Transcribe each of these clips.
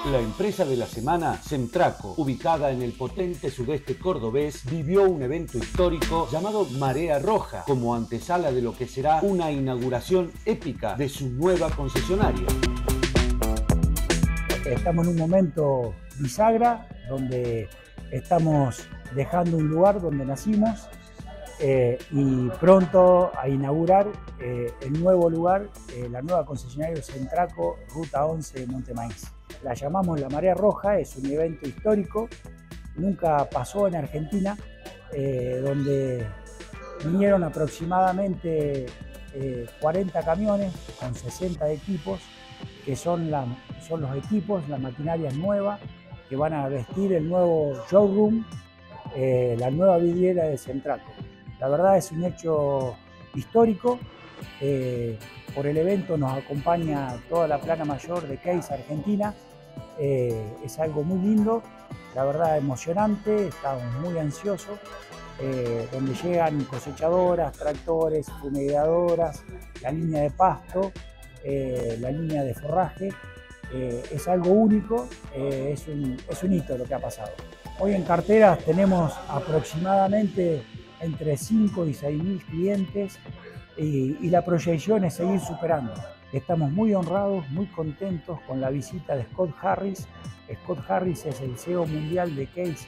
La empresa de la semana, Centraco, ubicada en el potente sudeste cordobés, vivió un evento histórico llamado Marea Roja, como antesala de lo que será una inauguración épica de su nueva concesionaria. Estamos en un momento bisagra, donde estamos dejando un lugar donde nacimos y pronto a inaugurar el nuevo lugar, la nueva concesionaria Centraco, Ruta 11 de Monte Maíz. La llamamos la Marea Roja, es un evento histórico, nunca pasó en Argentina, donde vinieron aproximadamente 40 camiones con 60 equipos, que son los equipos, la maquinaria nueva, que van a vestir el nuevo showroom, la nueva vidriera de Centraco. La verdad es un hecho histórico. Por el evento nos acompaña toda la plana mayor de Case Argentina. Es algo muy lindo, la verdad emocionante, estamos muy ansiosos, donde llegan cosechadoras, tractores, fumigadoras, la línea de pasto, la línea de forraje. Es algo único, es un hito lo que ha pasado. Hoy en carteras tenemos aproximadamente entre 5 y 6.000 clientes y la proyección es seguir superando. Estamos muy honrados, muy contentos con la visita de Scott Harris. Scott Harris es el CEO mundial de Case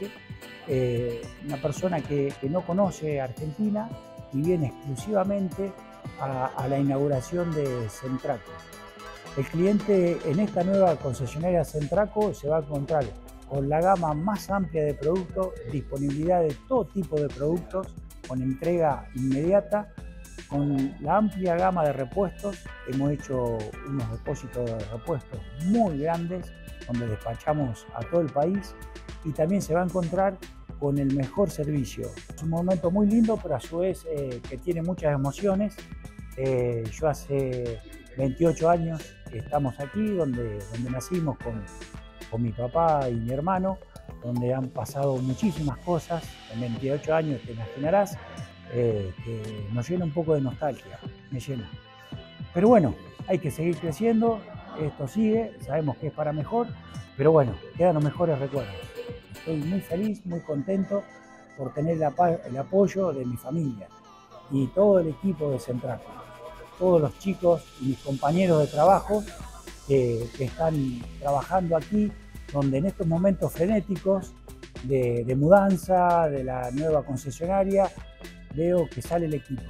IH, una persona que no conoce Argentina y viene exclusivamente a la inauguración de Centraco. El cliente en esta nueva concesionaria Centraco se va a encontrar con la gama más amplia de productos, disponibilidad de todo tipo de productos, con entrega inmediata, con la amplia gama de repuestos. Hemos hecho unos depósitos de repuestos muy grandes, donde despachamos a todo el país, y también se va a encontrar con el mejor servicio. Es un momento muy lindo, pero a su vez que tiene muchas emociones. Yo hace 28 años que estamos aquí, donde nacimos con mi papá y mi hermano, donde han pasado muchísimas cosas. En 28 años te imaginarás que nos llena un poco de nostalgia, me llena. Pero bueno, hay que seguir creciendo, esto sigue, sabemos que es para mejor, pero bueno, quedan los mejores recuerdos. Estoy muy feliz, muy contento por tener el apoyo de mi familia y todo el equipo de Centraco, todos los chicos y mis compañeros de trabajo que están trabajando aquí, donde en estos momentos frenéticos de mudanza, de la nueva concesionaria, veo que sale el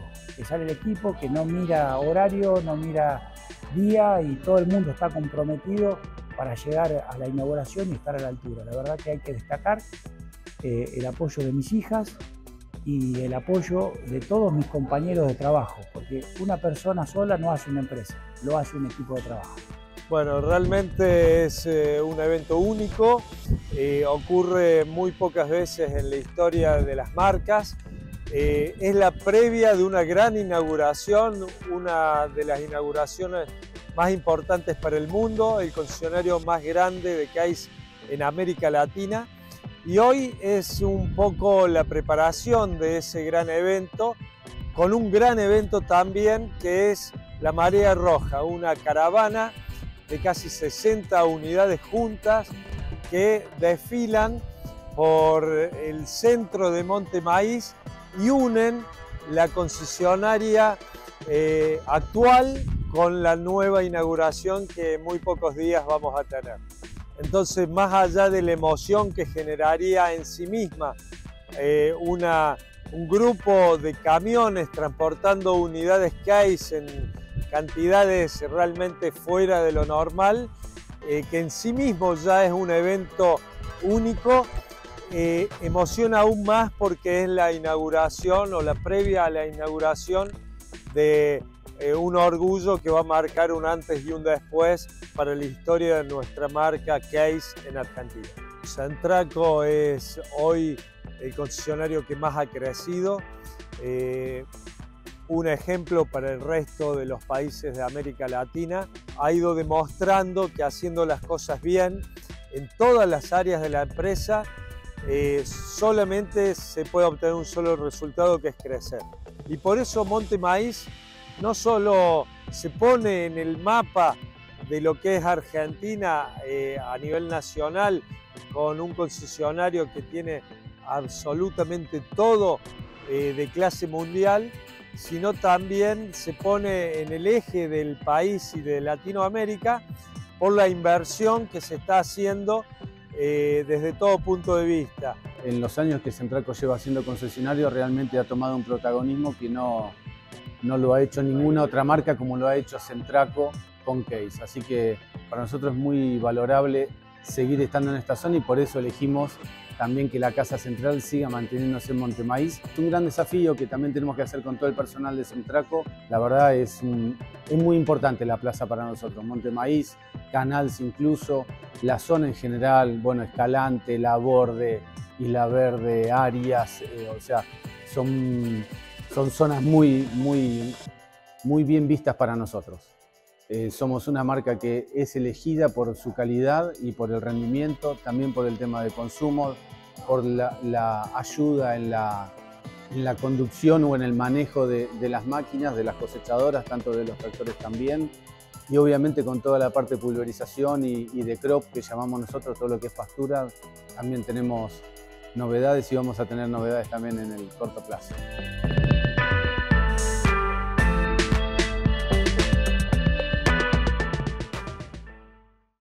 equipo, que no mira horario, no mira día, y todo el mundo está comprometido para llegar a la inauguración y estar a la altura. La verdad que hay que destacar el apoyo de mis hijas y el apoyo de todos mis compañeros de trabajo, porque una persona sola no hace una empresa, lo hace un equipo de trabajo. Bueno, realmente es un evento único, ocurre muy pocas veces en la historia de las marcas. Es la previa de una gran inauguración, una de las inauguraciones más importantes para el mundo, el concesionario más grande de Case en América Latina. Y hoy es un poco la preparación de ese gran evento, con un gran evento también que es la Marea Roja, una caravana de casi 60 unidades juntas que desfilan por el centro de Monte Maíz y unen la concesionaria actual con la nueva inauguración que en muy pocos días vamos a tener. Entonces, más allá de la emoción que generaría en sí misma un grupo de camiones transportando unidades Case en cantidades realmente fuera de lo normal, que en sí mismo ya es un evento único, emociona aún más porque es la inauguración o la previa a la inauguración de un orgullo que va a marcar un antes y un después para la historia de nuestra marca Case en Argentina. Centraco es hoy el concesionario que más ha crecido, un ejemplo para el resto de los países de América Latina. Ha ido demostrando que haciendo las cosas bien en todas las áreas de la empresa, solamente se puede obtener un solo resultado, que es crecer. Y por eso Monte Maíz no solo se pone en el mapa de lo que es Argentina a nivel nacional, con un concesionario que tiene absolutamente todo de clase mundial, sino también se pone en el eje del país y de Latinoamérica por la inversión que se está haciendo desde todo punto de vista. En los años que Semtraco lleva siendo concesionario, realmente ha tomado un protagonismo que no lo ha hecho ninguna otra marca como lo ha hecho Semtraco con Case. Así que para nosotros es muy valorable seguir estando en esta zona y por eso elegimos también que la casa central siga manteniéndose en Montemaíz. Es un gran desafío que también tenemos que hacer con todo el personal de Semtraco. La verdad es muy importante la plaza para nosotros. Montemaíz, Canals incluso, la zona en general, bueno, Escalante, La Borde, Isla Verde, Arias, o sea, son zonas muy bien vistas para nosotros. Somos una marca que es elegida por su calidad y por el rendimiento, también por el tema de consumo, por la ayuda en la conducción o en el manejo de las máquinas, de las cosechadoras, tanto de los tractores también, y obviamente con toda la parte de pulverización y de crop que llamamos nosotros, todo lo que es pastura, también tenemos novedades y vamos a tener novedades también en el corto plazo.